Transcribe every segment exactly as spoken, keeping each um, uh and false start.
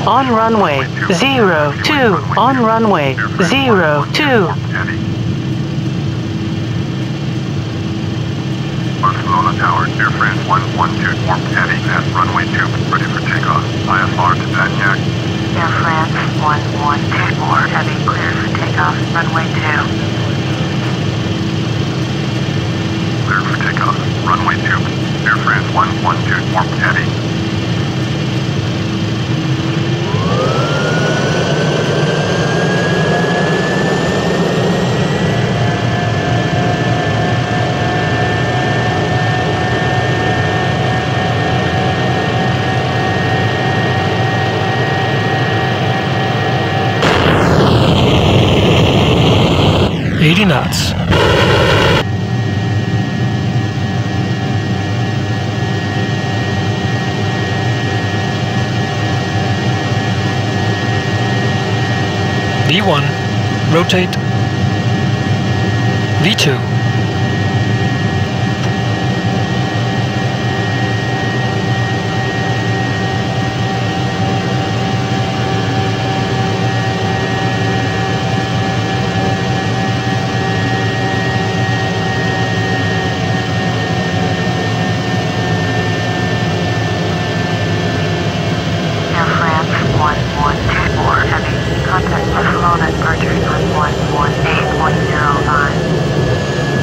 on runway zero two, on runway zero two. Barcelona Tower, Air France one one two four heavy at runway two, ready for takeoff. I F R to Bagnac. Air France one one two four heavy, cleared for takeoff, runway two. Cleared for takeoff, runway two. Air France one one two four heavy. eighty knots. V one, rotate. V two. Contact Barcelona departure on one one eight point zero five.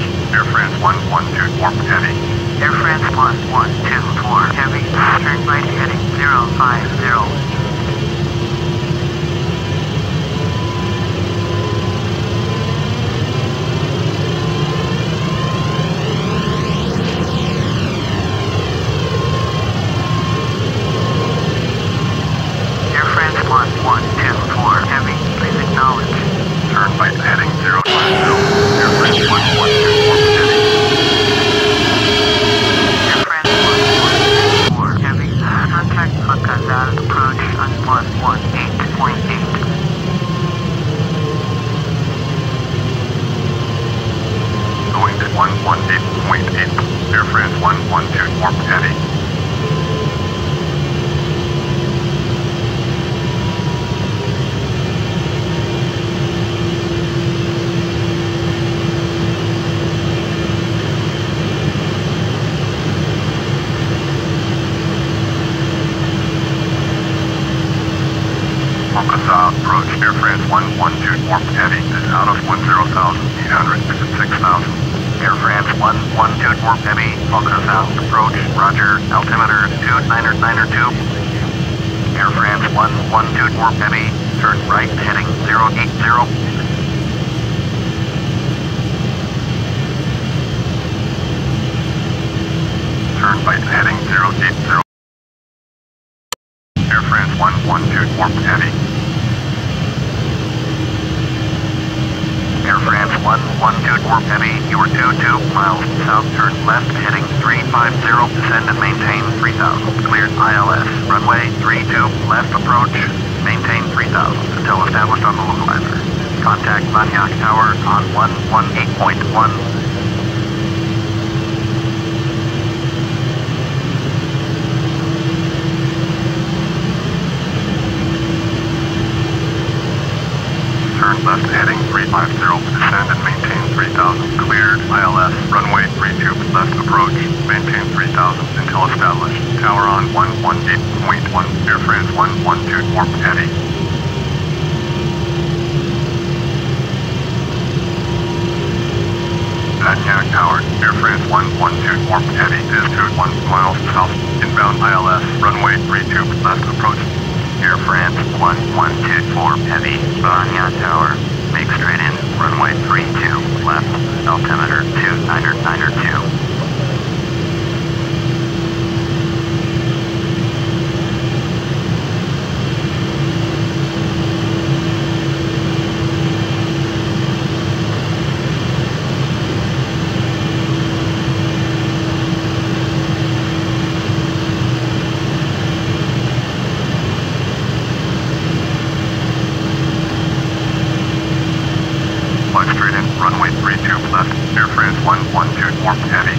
Air France one one two four heavy. Air France one one two four heavy. Turn right heading zero five zero. Air France one one two four heavy. Please acknowledge. Turn right heading zero five zero. Air France one one two four heavy. Air France one one two four heavy. Contact Macazal approach on one one eight point eight. Going to one one eight point eight. Air France one one two four heavy. Moncasa approach. Air France one one two four heavy is out of ten thousand eight hundred six thousand. Air France one one two four heavy. Moncasa approach. Roger. Altimeter two niner niner two. Air France one one two four heavy. Turn right heading zero eight zero. Turn right heading zero eight zero. Air France one one two four heavy. Air France one one two four heavy. You are two two miles south. Turn left heading three five zero. Descend and maintain three thousand. Cleared I L S. Runway three two left approach. Maintain three thousand until established on the localizer. Contact Lagnac Tower on one one eight point one. Turn left heading three five zero. Descend and maintain three thousand. Cleared I L S. Runway three two left approach. Maintain three thousand until established. Tower on one one eight point one. Air France one one two four heavy. Lagnac Tower. Air France one one two four heavy is two one miles south. Inbound I L S. Runway three two left approach. Air France one one two four heavy. Lagnac Tower. Make straight in. Runway three two left. Altimeter two niner niner two. Fly straight in. Runway three two left. Air France one one two four heavy.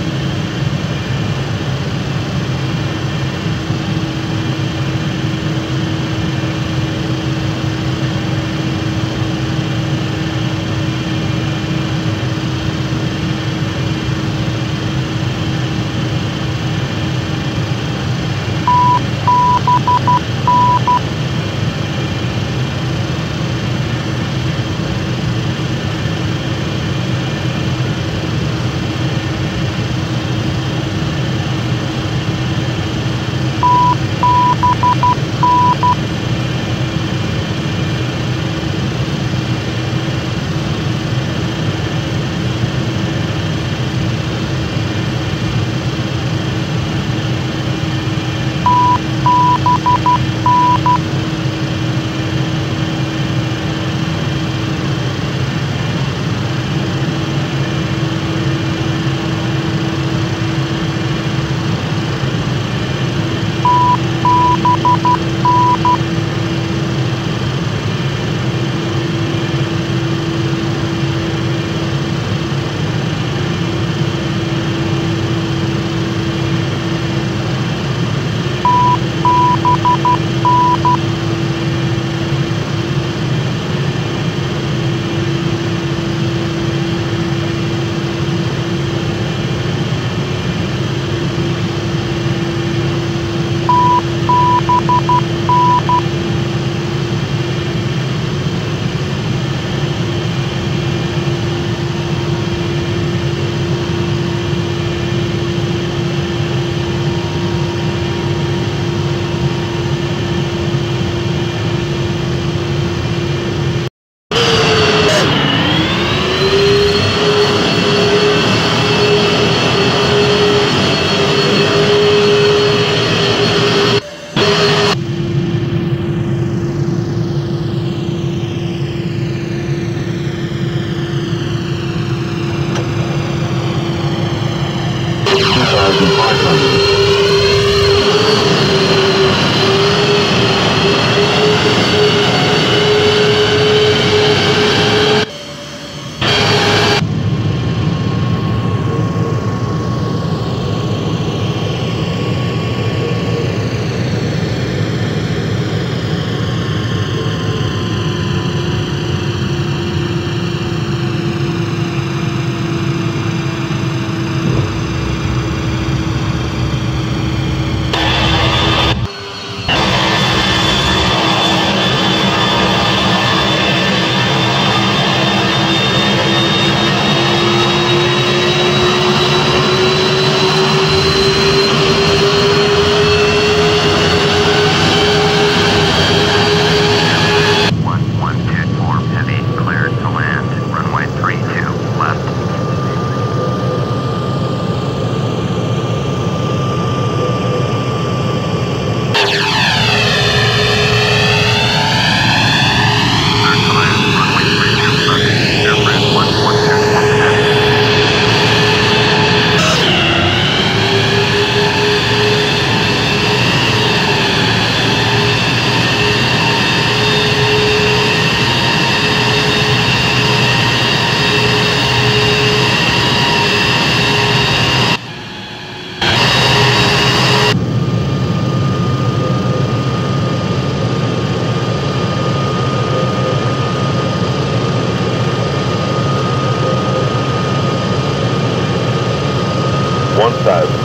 one thousand.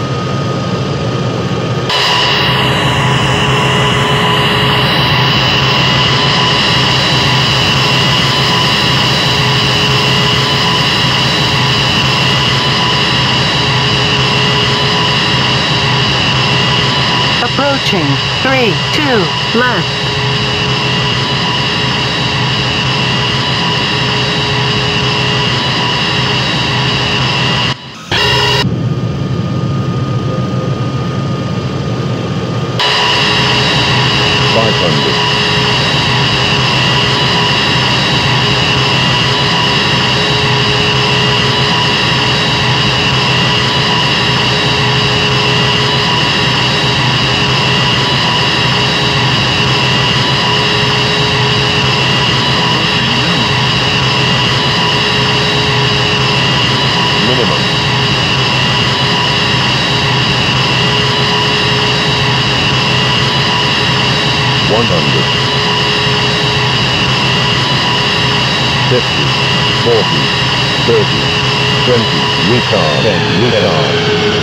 Approaching. Three, two, left. five hundred. Minimum. one hundred. fifty, forty, thirty, twenty, retard, ten, retard.